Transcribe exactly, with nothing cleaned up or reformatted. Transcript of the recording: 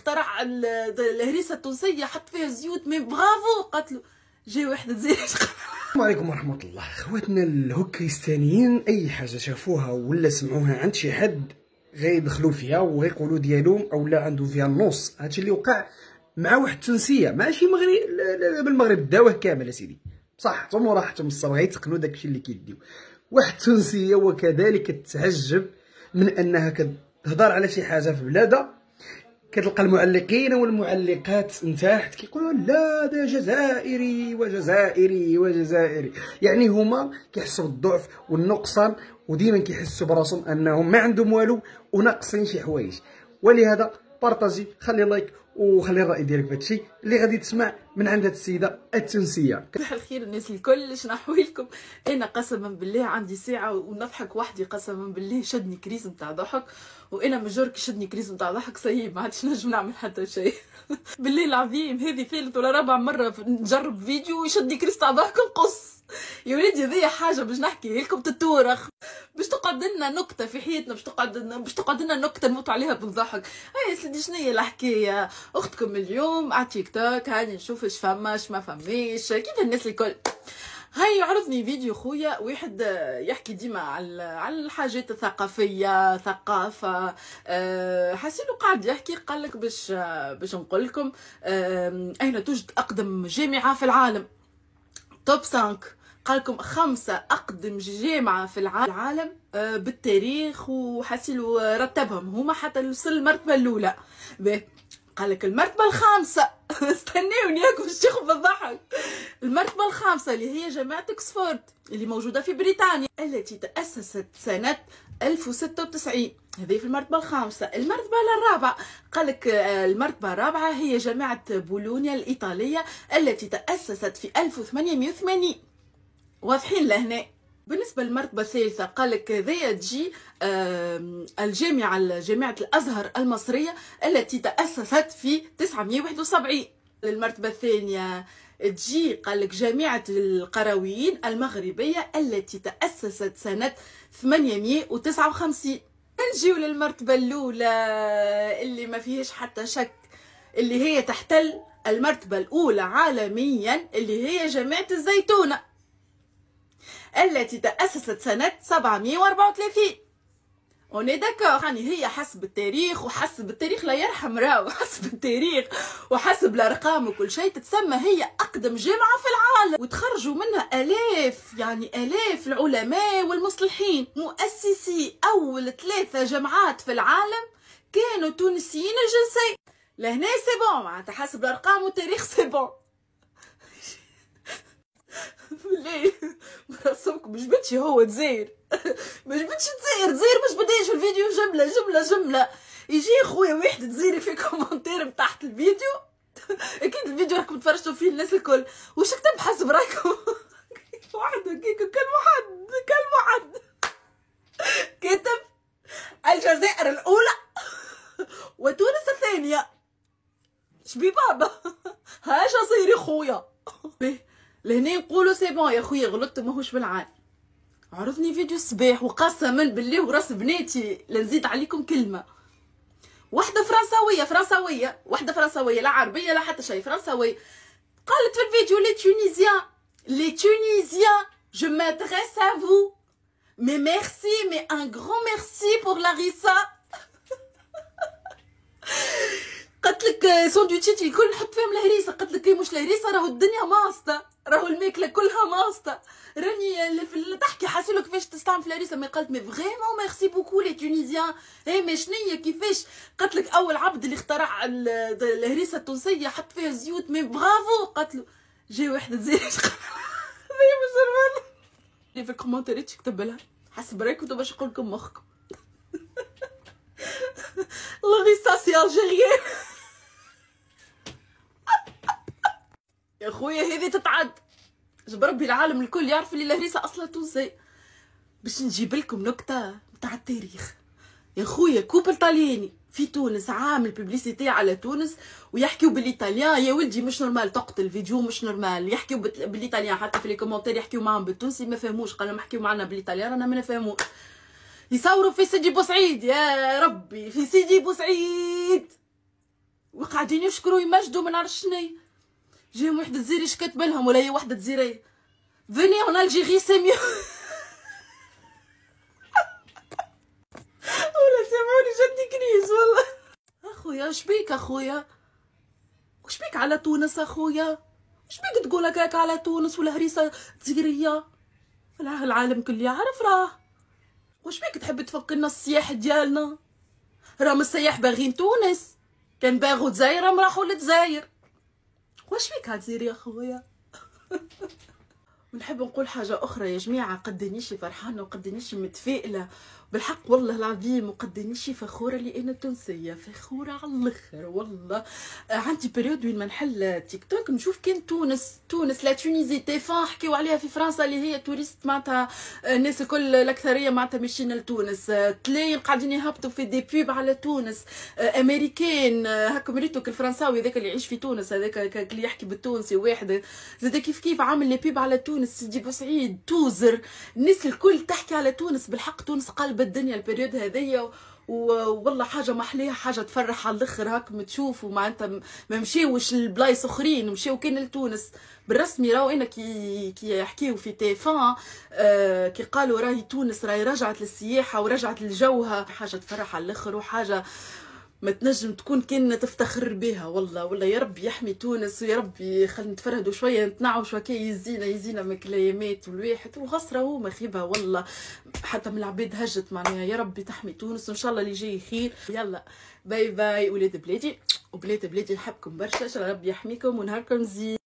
اخترع الهريسه التونسيه حط فيها زيوت من برافو قتلوا جاي واحد تزيد. السلام عليكم ورحمه الله. خواتنا الهوكريستانيين اي حاجه شافوها ولا سمعوها عند شي حد غيدخلوا فيها وغيقولوا ديالهم او لا عنده فيها النص. هادشي اللي وقع مع واحد التونسيه ماشي مغرب بالمغرب داوه كامل اسيدي بصح ثم راحتهم الصبر غيتقنوا داكشي اللي كيديو. واحد تونسيه وكذلك تتعجب من انها كتهضر على شي حاجه في بلادها، كتلقى المعلقين والمعلقات من تحت كيقولوا لا ده جزائري وجزائري وجزائري، يعني هما كيحسوا بالضعف والنقصان وديما كيحسوا براسهم انهم ما عندهم والو وناقصين شي حوايج. ولهذا بارطاجي، خلي لايك وخلي الراي ديالك في هادشي اللي غادي تسمع من عند هاد السيده التونسيه. صباح الخير الناس الكل، شنو احوالكم؟ انا قسما بالله عندي ساعه ونضحك وحدي، قسما بالله شدني كريز نتاع ضحك، وانا مجور كي شدني كريز نتاع ضحك سيب ما عادش نجم نعمل حتى شيء. بالله العظيم هذه ثالث ولا رابع مره نجرب فيديو ويشدني كريز تاع ضحك نقص. يا وليدي هذه حاجه باش نحكي لكم تتورخ، باش تقعد لنا نكته في حياتنا، باش تقعد لنا باش تقعد لنا نكته نموت عليها بالضحك. هيا سيدي شنو هي الحكايه؟ اختكم اليوم على تيك توك هاني نشوف اش فما اش ما فماش كيف الناس الكل. هاي عرضني فيديو خويا واحد يحكي ديما على على الحاجات الثقافيه ثقافه، أه حسينه قاعد يحكي قال لك باش باش نقول لكم أه اين توجد اقدم جامعه في العالم. توب خمسة قال لكم خمسه اقدم جامعه في العالم أه بالتاريخ، وحسيلو رتبهم هما حتى وصل المرتبه الاولى. قال لك المرتبه الخامسه استناوني ياكم باش تاخذ بالضحك. المرتبه الخامسه اللي هي جامعه اوكسفورد اللي موجوده في بريطانيا التي تاسست سنه ألف وستة وتسعين، هذه في المرتبه الخامسه. المرتبه الرابعه قال لك المرتبه الرابعه هي جامعه بولونيا الايطاليه التي تاسست في ألف وثمانمائة وثمانين. واضحين لهنا. بالنسبه للمرتبه الثالثه قال لك ذي تجي الجامعه جامعه الازهر المصريه التي تاسست في تسعمائة وواحد وسبعين. للمرتبه الثانيه تجي قال لك جامعه القرويين المغربيه التي تاسست سنه ثمانمائة وتسعة وخمسين. نجيو للمرتبه الاولى اللي ما فيهاش حتى شك، اللي هي تحتل المرتبه الاولى عالميا، اللي هي جامعه الزيتونه التي تأسست سنة سبعمائة وأربعة وثلاثين. اوني داكور، يعني هي حسب التاريخ وحسب التاريخ لا يرحم راو، حسب التاريخ وحسب الارقام وكل شيء تتسمى هي اقدم جامعه في العالم، وتخرجوا منها الاف يعني الاف العلماء والمصلحين. مؤسسي اول ثلاثه جامعات في العالم كانوا تونسيين الجنسيه. لهنا سي بون معناتها حسب الارقام والتاريخ سي بون. ليه مرسمكم مش بدشي هو تزاير مش بدش تزاير تزاير مش بديش الفيديو جمله جمله جمله. يجي خويا واحد تزايري في كومنتير من تحت الفيديو، اكيد الفيديو راكم تفرجتوا فيه الناس الكل، وش كتب حسب رايكم؟ واحد هكاك كلمه حد كلمه حد كتب الجزائر الاولى وتونس الثانيه. شبي بابا هاش صيري خويا. لهنا نقولوا سي بون يا خويا غلطت ماهوش بالعال. عرضني فيديو الصباح وقسما بالله وراس بناتي لنزيد عليكم كلمه، واحده فرنساويه فرنساويه واحده فرنساويه لا عربيه لا حتى شيء فرنساويه، قالت في الفيديو لي تونيزيان لي تونيزيان جو مادريس ا فو مي ميرسي مي ان غران ميرسي بور لا ريسا. قالت لك ساندويتشات الكل نحط فيهم الهريسه، قالت لك مش الهريسه راهو الدنيا ماسطه، راهو الماكله كلها ماسطه. راني اللي في تحكي حاسيلو كيفاش تستعمل في الهريسه، مي قالت مي فريمون ميرسي بوكو لي تونيزيان. اي مي شنيا كيفاش؟ قالت لك اول عبد اللي اخترع الهريسه التونسيه حط فيها زيوت مي برافو. قالت له جاي واحد تزيد هي مش اللي في الكومنتات كتب لها حسب رايكم باش نقول لكم مخكم. لا سي الجيريان يا خويا هذه تتعد. جب ربي العالم الكل يعرف اللي الهريسه اصلا تونسيه. باش نجيب لكم نكته نتاع التاريخ يا خويا. كوبل طلياني في تونس عامل بوبليسيتي على تونس ويحكيو بالايطاليان. يا ولدي مش نورمال تقتل الفيديو مش نورمال. يحكيو بالايطاليان حتى في لي كومونتير يحكيو معاهم بالتونسي ما فهموش، قالوا لهم احكيو معنا بالايطاليان انا ما نفهموش. يصوروا في سيدي بوسعيد يا ربي في سيدي بوسعيد قاعدين يشكروا يمجدوا ما نعرفش شني. جيهم وحده تزيري شكات بالهم ولا هي وحده تزيري فيني اون الجيري سي ميو. ولا سامعوني جاتني كريز والله. اخويا شبيك اخويا؟ وش بيك على تونس اخويا؟ وش بيك تقول هكاك على تونس ولا هريسه تزيريه؟ راه العالم كل يعرف راه. وش بيك تحب تفكرنا السياح ديالنا؟ راهم السياح باغين تونس، كان باغوا دزاير راهم راحوا لدزاير. واش بيك هتزيري يا خويا؟ ونحب نقول حاجه اخرى يا جماعه، قدنيشي فرحانه وقدنيشي متفائله بالحق والله العظيم، وقدنيشي فخوره لي انا تونسيه، فخوره على الاخر والله. عندي بريود وين ما نحل تيك توك نشوف كان تونس تونس لا تونيزي تيفان حكيو عليها في فرنسا اللي هي توريست معناتها الناس الكل الاكثريه معناتها ماشيين لتونس، تلاقي قاعدين يهبطوا في دي بيب على تونس، امريكان هكا مريتوك الفرنساوي هذاك اللي يعيش في تونس هذاك اللي يحكي بالتونسي واحد زاد كيف كيف عامل لي بيب على تونس، سيدي بوسعيد توزر الناس الكل تحكي على تونس. بالحق تونس قلب الدنيا البريود هذيا، والله حاجه محليها حاجه تفرح على الاخر. هاكم تشوفوا معناتها ما مشاوش لبلايص اخرين، مشاو كان لتونس بالرسمي. راهو انا كي كي يحكيو في تيفان آه كي قالوا راهي تونس راهي رجعت للسياحه ورجعت لجوها، حاجه تفرح على الاخر وحاجه ما تنجم تكون كان تفتخر بها والله. والله يا رب يحمي تونس ويا رب خلينا نتفرهدوا شويه نتنعوا شويه كي يزينا يزينا من كليمات والواحد وخسره هو مخيبها والله، حتى من العباد هجت معناها. يا رب تحمي تونس وان شاء الله اللي جاي خير. يلا باي باي ولاد بلادي وبلاد بلادي، نحبكم برشا، ربي يحميكم ونهاركم زين.